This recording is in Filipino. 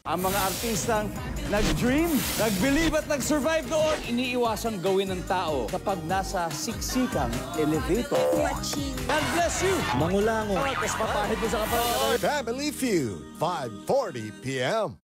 Ang mga artistang nag-dream, nag-believe at nag-survive doon, iniiwasang gawin ng tao kapag nasa siksikang elevator. God bless you! Mangulango. Tapos papahid mo sa kapatid. Family Feud, 5:40 p.m.